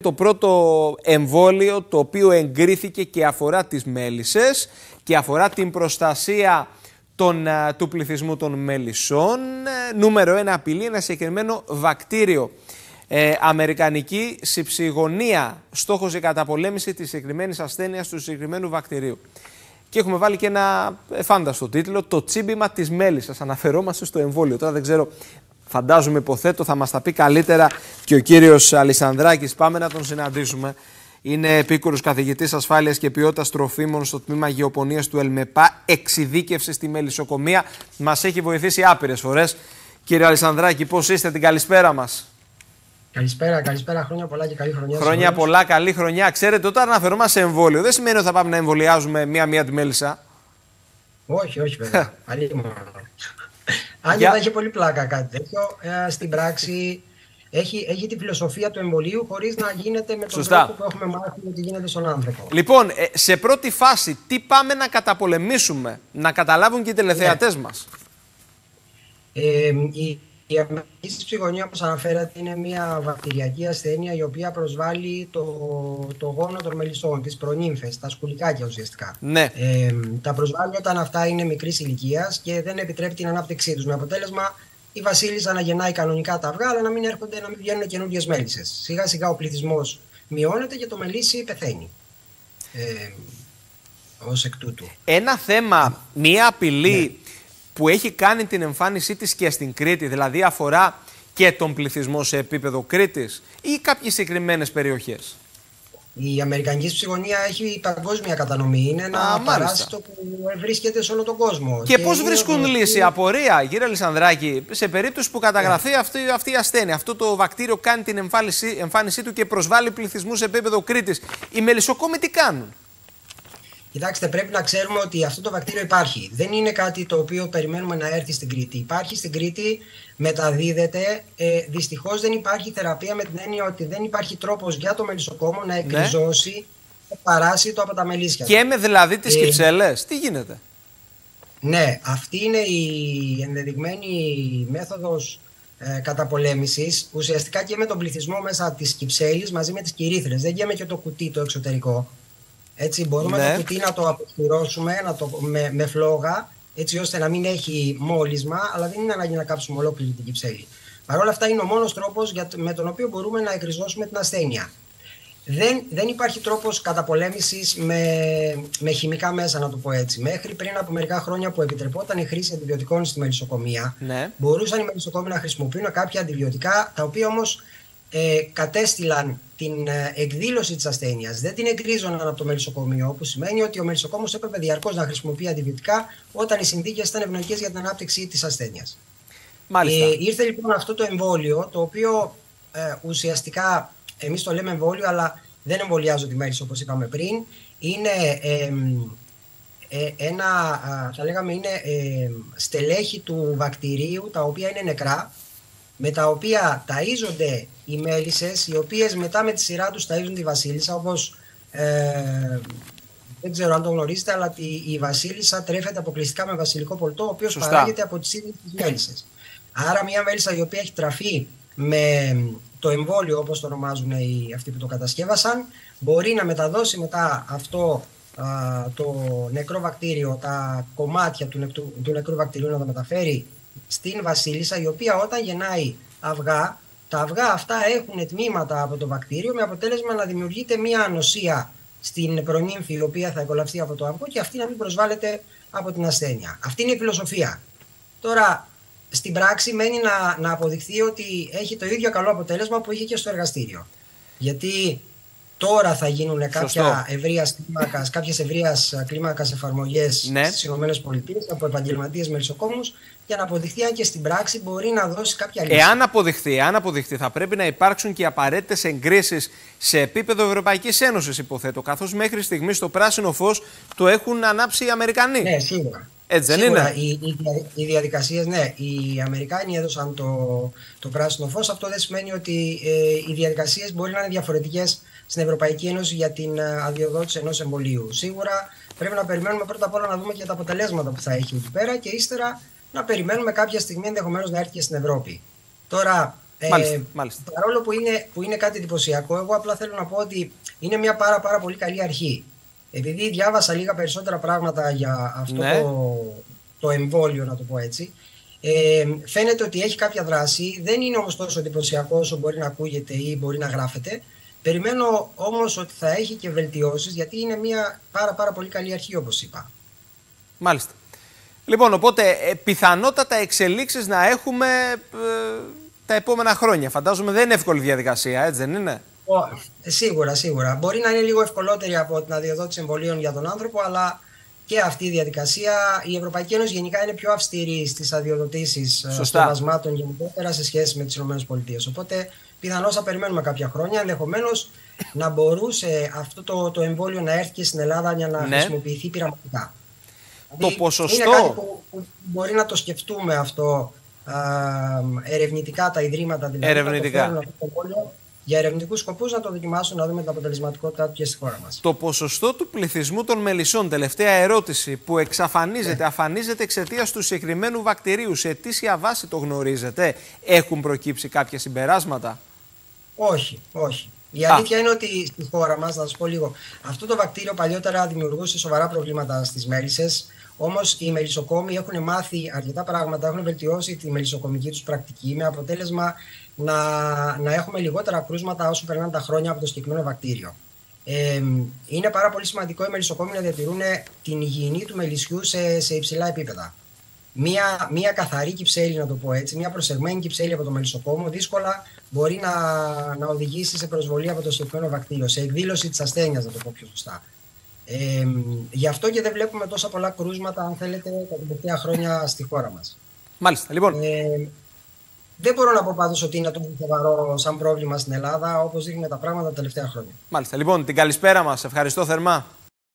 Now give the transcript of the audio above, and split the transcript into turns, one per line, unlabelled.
το πρώτο εμβόλιο το οποίο εγκρίθηκε και αφορά τις μέλισσες και αφορά την προστασία του πληθυσμού των μελισσών. Νούμερο 1 απειλή, ένα συγκεκριμένο βακτήριο. Αμερικανική συψυγωνία. Στόχος η καταπολέμηση της συγκεκριμένης ασθένειας του συγκεκριμένου βακτηρίου. Και έχουμε βάλει και ένα φάνταστο τίτλο, το τσίμπημα της μέλισσας. Αναφερόμαστε στο εμβόλιο. Τώρα δεν ξέρω, φαντάζομαι, υποθέτω, θα μας τα πει καλύτερα και ο κύριος Αλισανδράκης. Πάμε να τον συναντήσουμε. Είναι επίκουρος καθηγητής ασφάλειας και ποιότητας τροφίμων στο τμήμα γεωπονίας του ΕΛΜΕΠΑ, εξειδίκευση στη μελισσοκομεία. Μας έχει βοηθήσει άπειρες φορές. Κύριε Αλισανδράκη, πώς είστε, την καλησπέρα μας?
Καλησπέρα, χρόνια πολλά και καλή χρονιά.
Χρόνια πολλά, καλή χρονιά. Ξέρετε, όταν αναφερόμαστε σε εμβόλιο, δεν σημαίνει ότι θα πάμε να εμβολιάζουμε μία-μία τη μέλισσα.
Όχι, βέβαια. Αν έχει πολύ πλάκα κάτι τέτοιο, στην πράξη έχει τη φιλοσοφία του εμβολίου χωρίς να γίνεται με τον τρόπο που έχουμε μάθει ότι γίνεται στον άνθρωπο.
Λοιπόν, σε πρώτη φάση, τι πάμε να να καταλάβουν και οι τηλεθεατές μας?
Η αμυντική συψυγωνία, όπως αναφέρατε, είναι μια βακτηριακή ασθένεια η οποία προσβάλλει το γόνο των μελισσών, τις προνύμφες, τα σκουλικάκια ουσιαστικά.
Ναι.
Τα προσβάλλει όταν αυτά είναι μικρής ηλικίας και δεν επιτρέπει την ανάπτυξή τους. Με αποτέλεσμα η βασίλισσα να γεννάει κανονικά τα αυγά, αλλά να μην βγαίνουν καινούργιες μέλισσες. Σιγά σιγά ο πληθυσμός μειώνεται και το μελίσι πεθαίνει. Ως εκ τούτου.
Ένα θέμα, μία απειλή που έχει κάνει την εμφάνισή της και στην Κρήτη, δηλαδή αφορά και τον πληθυσμό σε επίπεδο Κρήτης ή κάποιες συγκεκριμένες περιοχές?
Η αμερικανική συψυγωνία έχει παγκόσμια κατανομή. Είναι ένα παράσιτο που βρίσκεται σε όλο τον κόσμο.
Και πώς βρίσκουν λύση, απορία, κύριε Αλισανδράκη, σε περίπτωση που καταγραφεί αυτή η ασθένεια, αυτό το βακτήριο κάνει την εμφάνισή του και προσβάλλει πληθυσμού σε επίπεδο Κρήτης, οι μελισσοκόμοι τι κάνουν?
Κοιτάξτε, πρέπει να ξέρουμε ότι αυτό το βακτήριο υπάρχει. Δεν είναι κάτι το οποίο περιμένουμε να έρθει στην Κρήτη. Υπάρχει στην Κρήτη, μεταδίδεται. Δυστυχώς δεν υπάρχει θεραπεία, με την έννοια ότι δεν υπάρχει τρόπος για το μελισσοκόμο να εκριζώσει το παράσιτο από τα μελίσια.
Και με δηλαδή τις κυψέλες, τι γίνεται?
Ναι, αυτή είναι η ενδεδειγμένη μέθοδος καταπολέμησης. Ουσιαστικά και με τον πληθυσμό μέσα της κυψέλης μαζί με τις κυρίθρες. Δεν γέμε και το κουτί το εξωτερικό. Έτσι, μπορούμε το κουτί να το αποστηρώσουμε με φλόγα, έτσι ώστε να μην έχει μόλισμα, αλλά δεν είναι ανάγκη να κάψουμε ολόκληρη την κυψέλη. Παρ' όλα αυτά είναι ο μόνος τρόπος με τον οποίο μπορούμε να εκριζώσουμε την ασθένεια. Δεν υπάρχει τρόπος καταπολέμησης με χημικά μέσα, να το πω έτσι. Μέχρι πριν από μερικά χρόνια που επιτρεπόταν η χρήση αντιβιωτικών στη μελισσοκομεία, μπορούσαν οι μελισσοκόμοι να χρησιμοποιούν κάποια αντιβιωτικά, τα οποία όμως κατέστηλαν την εκδήλωση της ασθένειας. Δεν την εκρίζωναν από το μελισσοκομείο, που σημαίνει ότι ο μελισσοκόμος έπρεπε διαρκώς να χρησιμοποιεί αντιβιωτικά όταν οι συνθήκες ήταν ευνοϊκές για την ανάπτυξη της ασθένειας. Ήρθε λοιπόν αυτό το εμβόλιο, το οποίο ουσιαστικά εμείς το λέμε εμβόλιο, αλλά δεν εμβολιάζω τη μέλισσα όπως είπαμε πριν. Είναι θα λέγαμε είναι στελέχη του βακτηρίου, τα οποία είναι νεκρά, με τα οποία ταΐζονται οι μέλισσες, οι οποίες μετά με τη σειρά τους ταΐζουν τη βασίλισσα, όπως δεν ξέρω αν το γνωρίζετε, αλλά η βασίλισσα τρέφεται αποκλειστικά με βασιλικό πολτό, ο οποίος παράγεται από τις ίδιες τις μέλισσες. Άρα μια μέλισσα η οποία έχει τραφεί με το εμβόλιο, όπως το ονομάζουν αυτοί που το κατασκεύασαν, μπορεί να μεταδώσει μετά αυτό το νεκρό βακτήριο, τα κομμάτια του νεκρού βακτηρίου να τα μεταφέρει στην βασίλισσα, η οποία όταν γεννάει αυγά, τα αυγά αυτά έχουν τμήματα από το βακτήριο, με αποτέλεσμα να δημιουργείται μια ανοσία στην προνύμφη, η οποία θα εκολαφθεί από το αυγό και αυτή να μην προσβάλλεται από την ασθένεια. Αυτή είναι η φιλοσοφία. Τώρα, στην πράξη μένει να αποδειχθεί ότι έχει το ίδιο καλό αποτέλεσμα που είχε και στο εργαστήριο. Γιατί τώρα θα γίνουν κάποιες ευρείας κλίμακας εφαρμογές στις ΗΠΑ από επαγγελματίες μελισσοκόμους, για να αποδειχθεί αν και στην πράξη μπορεί να δώσει κάποια λύση.
Εάν αποδειχθεί, θα πρέπει να υπάρξουν και απαραίτητες εγκρίσεις σε επίπεδο Ευρωπαϊκής Ένωσης, υποθέτω, καθώς μέχρι στιγμής το πράσινο φως το έχουν ανάψει οι Αμερικανοί.
Ναι, σίγουρα.
Έτσι δεν είναι?
Οι διαδικασίες, ναι, οι Αμερικάνοι έδωσαν το πράσινο φως. Αυτό δεν σημαίνει ότι οι διαδικασίες μπορεί να είναι διαφορετικές στην Ευρωπαϊκή Ένωση για την αδειοδότηση ενός εμβολίου. Σίγουρα πρέπει να περιμένουμε πρώτα απ' όλα να δούμε και τα αποτελέσματα που θα έχει εκεί πέρα και ύστερα να περιμένουμε κάποια στιγμή ενδεχομένως να έρθει και στην Ευρώπη. Τώρα,
Μάλιστα.
Παρόλο που είναι κάτι εντυπωσιακό, εγώ απλά θέλω να πω ότι είναι μια πάρα πολύ καλή αρχή. Επειδή διάβασα λίγα περισσότερα πράγματα για αυτό το εμβόλιο, να το πω έτσι, φαίνεται ότι έχει κάποια δράση. Δεν είναι όμως τόσο εντυπωσιακό όσο μπορεί να ακούγεται ή μπορεί να γράφεται. Περιμένω όμως ότι θα έχει και βελτιώσεις, γιατί είναι μια πάρα πολύ καλή αρχή, όπως είπα.
Μάλιστα. Λοιπόν, οπότε πιθανότατα εξελίξεις να έχουμε τα επόμενα χρόνια. Φαντάζομαι δεν είναι εύκολη διαδικασία, έτσι δεν είναι?
Σίγουρα. Μπορεί να είναι λίγο ευκολότερη από την αδειοδότηση εμβολίων για τον άνθρωπο, αλλά και αυτή η διαδικασία, η Ευρωπαϊκή Ένωση γενικά είναι πιο αυστηρή στις αδειοδοτήσεις σκευασμάτων γενικότερα σε σχέση με τις ΗΠΑ. Οπότε πιθανώς θα περιμένουμε κάποια χρόνια. Ενδεχομένως να μπορούσε αυτό το εμβόλιο να έρθει και στην Ελλάδα για να χρησιμοποιηθεί πειραματικά.
Το ποσοστό.
Είναι κάτι που μπορεί να το σκεφτούμε αυτό ερευνητικά, τα ιδρύματα δηλαδή.
Ερευνητικά.
Για ερευνητικούς σκοπούς να το δοκιμάσουν, να δούμε την αποτελεσματικότητά του και στη χώρα μας.
Το ποσοστό του πληθυσμού των μελισσών, τελευταία ερώτηση, που αφανίζεται εξαιτίας του συγκεκριμένου βακτηρίου, σε αιτήσια βάση το γνωρίζετε? Έχουν προκύψει κάποια συμπεράσματα?
Όχι. Η αλήθεια είναι ότι στη χώρα μας, να σας πω λίγο, αυτό το βακτήριο παλιότερα δημιουργούσε σοβαρά προβλήματα στις μέλισσες. Όμως οι μελισσοκόμοι έχουν μάθει αρκετά πράγματα, έχουν βελτιώσει τη μελισσοκομική τους πρακτική, με αποτέλεσμα να έχουμε λιγότερα κρούσματα όσο περνάνε τα χρόνια από το συγκεκριμένο βακτήριο. Είναι πάρα πολύ σημαντικό οι μελισσοκόμοι να διατηρούν την υγιεινή του μελισσιού σε υψηλά επίπεδα. Μία καθαρή κυψέλη, να το πω έτσι, μία προσεγμένη κυψέλη από το μελισσοκόμο, δύσκολα μπορεί να οδηγήσει σε προσβολή από το συγκεκριμένο βακτήριο, σε εκδήλωση της ασθένειας, να το πω πιο σωστά. Γι' αυτό και δεν βλέπουμε τόσα πολλά κρούσματα, αν θέλετε, τα τελευταία χρόνια στη χώρα μας.
Μάλιστα, λοιπόν.
Δεν μπορώ να πω πάντως ότι είναι τόσο σοβαρό σαν πρόβλημα στην Ελλάδα, όπως δείχνουν τα πράγματα τα τελευταία χρόνια.
Μάλιστα, λοιπόν, την καλησπέρα μας. Ευχαριστώ θερμά.